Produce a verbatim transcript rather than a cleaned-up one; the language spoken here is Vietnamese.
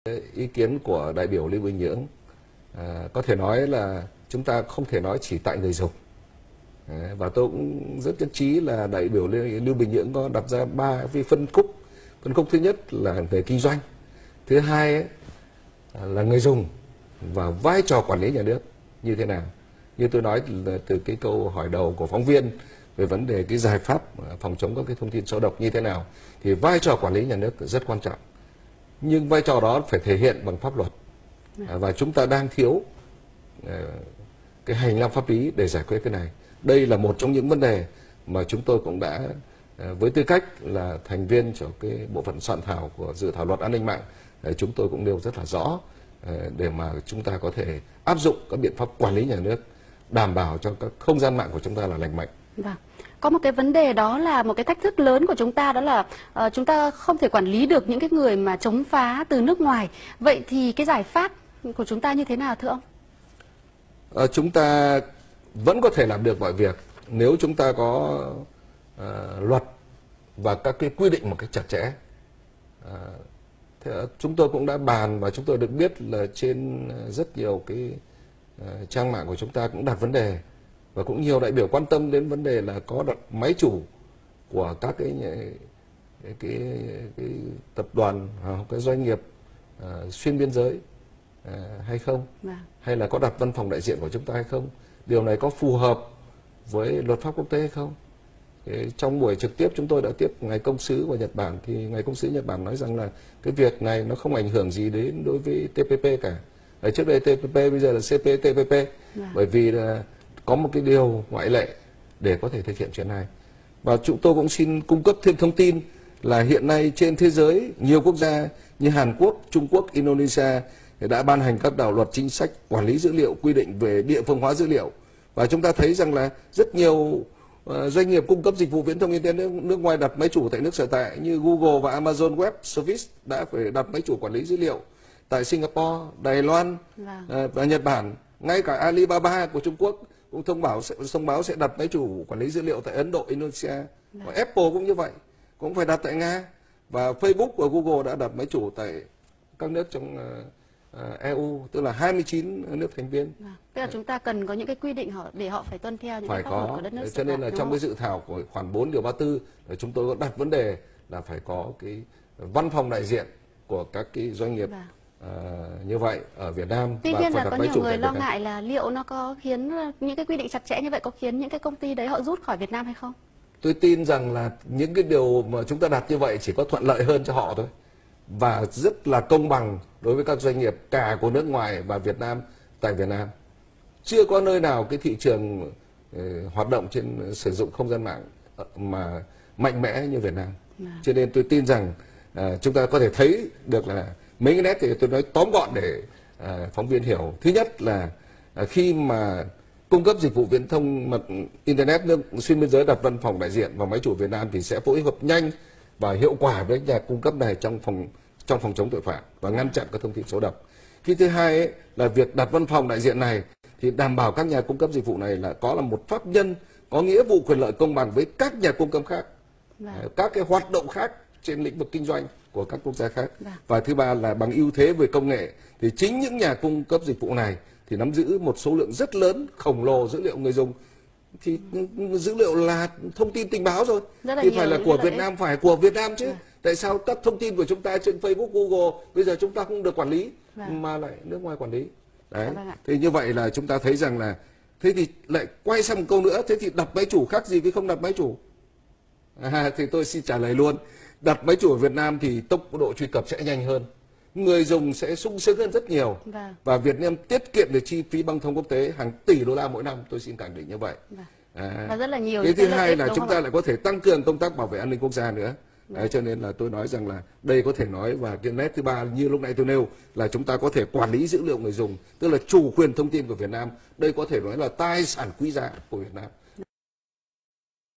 Ý kiến của đại biểu Lưu Bình Nhưỡng à, có thể nói là chúng ta không thể nói chỉ tại người dùng. À, và tôi cũng rất nhất trí là đại biểu Lưu Bình Nhưỡng có đặt ra ba cái phân khúc. Phân khúc thứ nhất là về kinh doanh, thứ hai ấy, là người dùng và vai trò quản lý nhà nước như thế nào. Như tôi nói là từ cái câu hỏi đầu của phóng viên về vấn đề cái giải pháp phòng chống các cái thông tin xấu độc như thế nào, thì vai trò quản lý nhà nước rất quan trọng. Nhưng vai trò đó phải thể hiện bằng pháp luật, à, và chúng ta đang thiếu à, cái hành lang pháp lý để giải quyết cái này. Đây là một trong những vấn đề mà chúng tôi cũng đã à, với tư cách là thành viên cho cái bộ phận soạn thảo của dự thảo luật an ninh mạng, à, chúng tôi cũng nêu rất là rõ à, để mà chúng ta có thể áp dụng các biện pháp quản lý nhà nước đảm bảo cho các không gian mạng của chúng ta là lành mạnh. Vâng. Có một cái vấn đề đó là một cái thách thức lớn của chúng ta, đó là uh, chúng ta không thể quản lý được những cái người mà chống phá từ nước ngoài. Vậy thì cái giải pháp của chúng ta như thế nào thưa ông? À, chúng ta vẫn có thể làm được mọi việc nếu chúng ta có uh, luật và các cái quy định một cách chặt chẽ. Uh, thế, chúng tôi cũng đã bàn và chúng tôi được biết là trên rất nhiều cái uh, trang mạng của chúng ta cũng đặt vấn đề. Và cũng nhiều đại biểu quan tâm đến vấn đề là có đặt máy chủ của các cái cái, cái, cái tập đoàn hoặc cái doanh nghiệp uh, xuyên biên giới uh, hay không, à. hay là có đặt văn phòng đại diện của chúng ta hay không. Điều này có phù hợp với luật pháp quốc tế hay không. Cái, trong buổi trực tiếp chúng tôi đã tiếp ngài công sứ của Nhật Bản, thì ngài công sứ Nhật Bản nói rằng là cái việc này nó không ảnh hưởng gì đến đối với tê pê pê cả. Ở trước đây tê pê pê, bây giờ là xê pê tê pê pê, à. bởi vì là có một cái điều ngoại lệ để có thể thực hiện chuyện này. Và chúng tôi cũng xin cung cấp thêm thông tin là hiện nay trên thế giới nhiều quốc gia như Hàn Quốc, Trung Quốc, Indonesia đã ban hành các đạo luật chính sách quản lý dữ liệu, quy định về địa phương hóa dữ liệu. Và chúng ta thấy rằng là rất nhiều uh, doanh nghiệp cung cấp dịch vụ viễn thông internet nước, nước ngoài đặt máy chủ tại nước sở tại như Google và Amazon Web Service đã phải đặt máy chủ quản lý dữ liệu tại Singapore, Đài Loan uh, và Nhật Bản. Ngay cả Alibaba của Trung Quốc cũng thông báo sẽ thông báo sẽ đặt máy chủ quản lý dữ liệu tại Ấn Độ, Indonesia. Và Apple cũng như vậy, cũng phải đặt tại Nga. Và Facebook và Google đã đặt máy chủ tại các nước trong uh, uh, e u, tức là hai mươi chín nước thành viên. À, tức là chúng ta cần có những cái quy định họ để họ phải tuân theo những phải cái pháp có. luật của đất nước. Cho nên là trong cái dự thảo của khoản bốn điều ba mươi tư, chúng tôi có đặt vấn đề là phải có cái văn phòng đại diện của các cái doanh nghiệp. Và Uh, như vậy ở Việt Nam. Tuy nhiên là có nhiều người lo ngại là liệu nó có khiến những cái quy định chặt chẽ như vậy có khiến những cái công ty đấy họ rút khỏi Việt Nam hay không? Tôi tin rằng là những cái điều mà chúng ta đặt như vậy chỉ có thuận lợi hơn cho họ thôi, và rất là công bằng đối với các doanh nghiệp cả của nước ngoài và Việt Nam tại Việt Nam. Chưa có nơi nào cái thị trường uh, hoạt động trên sử dụng không gian mạng mà mạnh mẽ như Việt Nam. À. Cho nên tôi tin rằng uh, chúng ta có thể thấy được là mấy cái nét thì tôi nói tóm gọn để à, phóng viên hiểu. Thứ nhất là à, khi mà cung cấp dịch vụ viễn thông mật internet nước xuyên biên giới đặt văn phòng đại diện và máy chủ Việt Nam thì sẽ phối hợp nhanh và hiệu quả với nhà cung cấp này trong phòng trong phòng chống tội phạm và ngăn chặn các thông tin xấu độc. Cái thứ hai ấy, là việc đặt văn phòng đại diện này thì đảm bảo các nhà cung cấp dịch vụ này là có là một pháp nhân có nghĩa vụ quyền lợi công bằng với các nhà cung cấp khác, à, các cái hoạt động khác trên lĩnh vực kinh doanh của các quốc gia khác. Và thứ ba là bằng ưu thế về công nghệ thì chính những nhà cung cấp dịch vụ này thì nắm giữ một số lượng rất lớn khổng lồ dữ liệu người dùng. Thì dữ liệu là thông tin tình báo rồi thì phải là của Việt Nam, phải của Việt Nam chứ. Tại sao các thông tin của chúng ta trên Facebook, Google bây giờ chúng ta không được quản lý mà lại nước ngoài quản lý? Đấy. Thì như vậy là chúng ta thấy rằng là thế thì lại quay sang một câu nữa, thế thì đặt máy chủ khác gì với không đặt máy chủ? À, thì tôi xin trả lời luôn. Đặt máy chủ ở Việt Nam thì tốc độ truy cập sẽ nhanh hơn, người dùng sẽ sung sướng hơn rất nhiều. Vâng. Và Việt Nam tiết kiệm được chi phí băng thông quốc tế hàng tỷ đô la mỗi năm, tôi xin khẳng định như vậy. Vâng. À, và rất là nhiều. Cái thứ hai là chúng ta lại có thể tăng cường công tác bảo vệ an ninh quốc gia nữa. Vâng. À, cho nên là tôi nói rằng là đây có thể nói, và cái nét thứ ba như lúc nãy tôi nêu là chúng ta có thể quản lý dữ liệu người dùng, tức là chủ quyền thông tin của Việt Nam. Đây có thể nói là tài sản quý giá của Việt Nam.